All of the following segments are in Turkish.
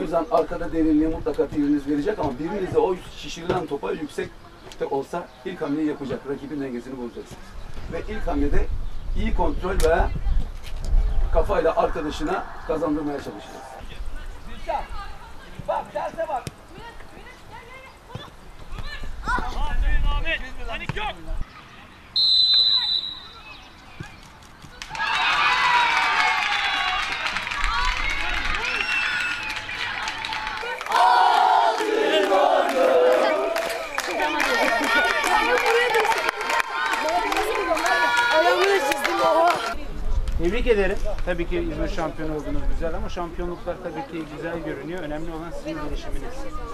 yüzden arkada derinliğe mutlaka biriniz verecek ama biriniz de o şişirilen topa yüksek de olsa ilk hamleyi yapacak. Rakibin dengesini bozacaksınız. Ve ilk hamlede iyi kontrol ve kafayla arkadaşına kazandırmaya çalışacağız. Bak, derse bak. Panik yok. Tebrik ederim. Tabii ki İzmir şampiyonu oldunuz, güzel ama şampiyonluklar tabii ki güzel görünüyor. Önemli olan sizin gelişiminiz.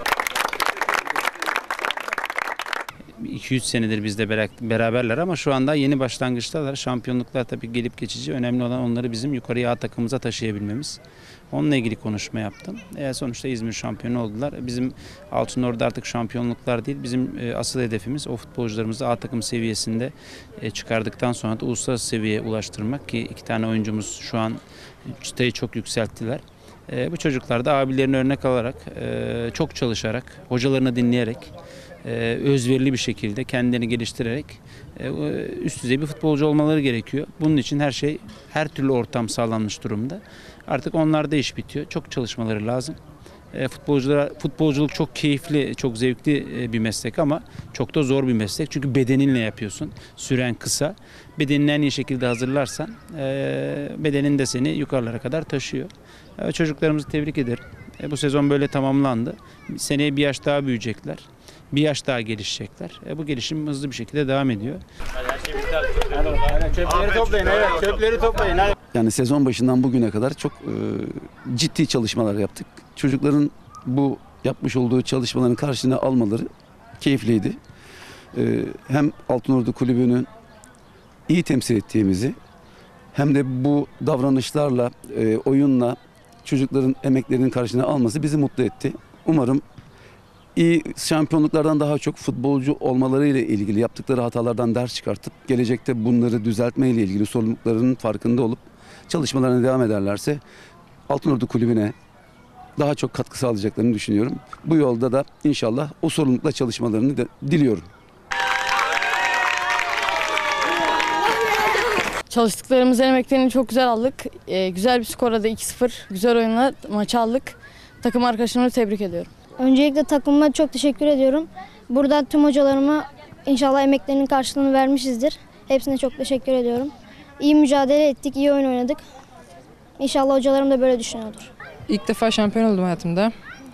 2-3 senedir bizde beraberler ama şu anda yeni başlangıçtalar. Şampiyonluklar tabii gelip geçici. Önemli olan onları bizim yukarıya A takımımıza taşıyabilmemiz. Onunla ilgili konuşma yaptım. Sonuçta İzmir şampiyonu oldular. Bizim Altınordu'da artık şampiyonluklar değil, bizim asıl hedefimiz o futbolcularımızı A takım seviyesinde çıkardıktan sonra da uluslararası seviyeye ulaştırmak ki 2 tane oyuncumuz şu an çıtayı çok yükselttiler. Bu çocuklar da abilerini örnek alarak, çok çalışarak, hocalarını dinleyerek, özverili bir şekilde kendilerini geliştirerek üst düzey bir futbolcu olmaları gerekiyor. Bunun için her türlü ortam sağlanmış durumda. Artık onlarda iş bitiyor. Çok çalışmaları lazım. Futbolculuk çok keyifli, çok zevkli bir meslek ama çok da zor bir meslek. Çünkü bedeninle yapıyorsun. Süren kısa. Bedenini en iyi şekilde hazırlarsan bedenin de seni yukarılara kadar taşıyor. Çocuklarımızı tebrik ederim. Bu sezon böyle tamamlandı. Seneye bir yaş daha büyüyecekler. Bir yaş daha gelişecekler. Bu gelişim hızlı bir şekilde devam ediyor. Çöpleri toplayın, evet, çöpleri toplayın. Yani sezon başından bugüne kadar çok ciddi çalışmalar yaptık. Çocukların bu yapmış olduğu çalışmaların karşılığını almaları keyifliydi. Hem Altınordu Kulübü'nün iyi temsil ettiğimizi hem de bu davranışlarla, oyunla çocukların emeklerinin karşılığını alması bizi mutlu etti. Umarım iyi şampiyonluklardan daha çok futbolcu olmalarıyla ilgili yaptıkları hatalardan ders çıkartıp gelecekte bunları düzeltmeyle ilgili sorumluluklarının farkında olup çalışmalarına devam ederlerse Altınordu Kulübü'ne daha çok katkı sağlayacaklarını düşünüyorum. Bu yolda da inşallah o sorumlulukla çalışmalarını diliyorum. Çalıştıklarımızın emeklerini çok güzel aldık. Güzel bir skora da 2-0. Güzel oyunla maçı aldık. Takım arkadaşlarımı tebrik ediyorum. Öncelikle takımıma çok teşekkür ediyorum. Burada tüm hocalarıma inşallah emeklerinin karşılığını vermişizdir. Hepsine çok teşekkür ediyorum. İyi mücadele ettik, iyi oyun oynadık. İnşallah hocalarım da böyle düşünüyordur. İlk defa şampiyon oldum hayatımda.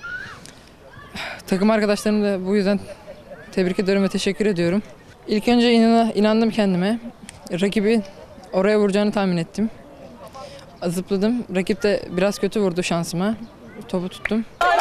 Takım arkadaşlarımı da bu yüzden tebrik ediyorum ve teşekkür ediyorum. İlk önce inandım kendime. Rakibi oraya vuracağını tahmin ettim. Zıpladım. Rakip de biraz kötü vurdu şansıma. Topu tuttum.